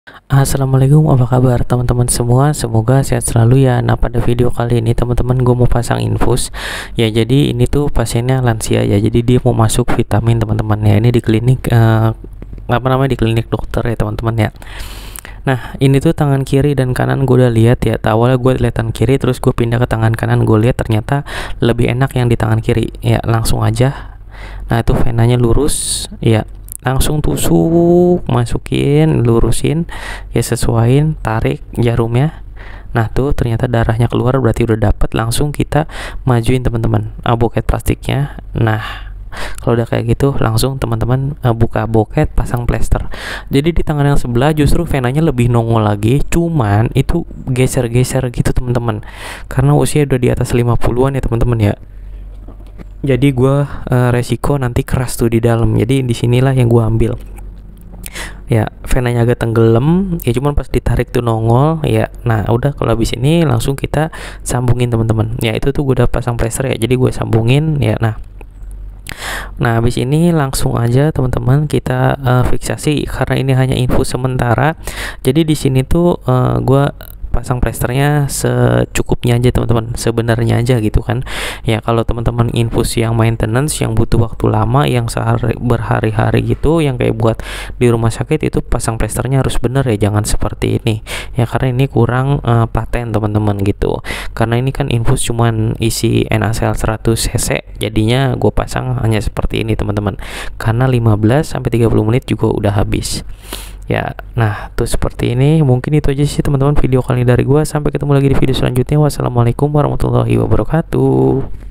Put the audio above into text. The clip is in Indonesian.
Assalamualaikum, apa kabar teman-teman semua? Semoga sehat selalu ya. Nah, pada video kali ini teman-teman gue mau pasang infus. Ya, jadi ini tuh pasiennya lansia ya. Jadi dia mau masuk vitamin teman-teman ya. Ini di klinik di klinik dokter ya teman-teman ya. Nah, ini tuh tangan kiri dan kanan gue udah lihat ya. Awalnya gue lihat tangan kiri, terus gue pindah ke tangan kanan. Gue lihat ternyata lebih enak yang di tangan kiri. Ya, langsung aja. Nah, itu venanya lurus ya, langsung tusuk, masukin, lurusin ya, sesuaiin, tarik jarumnya. Nah tuh ternyata darahnya keluar, berarti udah dapet. Langsung kita majuin teman-teman boket plastiknya. Nah kalau udah kayak gitu, langsung teman-teman buka boket, pasang plester. Jadi di tangan yang sebelah justru venanya lebih nongol lagi, cuman itu geser-geser gitu teman-teman, karena usia udah di atas 50-an ya teman-teman ya. Jadi gue resiko nanti keras tuh di dalam. Jadi disinilah yang gue ambil ya, venanya agak tenggelam ya, cuman pas ditarik tuh nongol ya. Nah udah, kalau habis ini langsung kita sambungin teman-teman ya. Itu tuh gue udah pasang plester ya, jadi gue sambungin ya. Nah habis ini langsung aja teman-teman kita fiksasi, karena ini hanya infus sementara. Jadi di sini tuh gue pasang plesternya secukupnya aja teman-teman, sebenarnya aja gitu kan ya. Kalau teman-teman infus yang maintenance, yang butuh waktu lama, yang berhari-hari gitu, yang kayak buat di rumah sakit, itu pasang plesternya harus bener ya, jangan seperti ini ya, karena ini kurang paten teman-teman gitu. Karena ini kan infus cuman isi NaCl 100 cc, jadinya gue pasang hanya seperti ini teman-teman, karena 15-30 menit juga udah habis ya. Nah tuh seperti ini. Mungkin itu aja sih teman-teman video kali ini dari gua. Sampai ketemu lagi di video selanjutnya. Wassalamualaikum warahmatullahi wabarakatuh.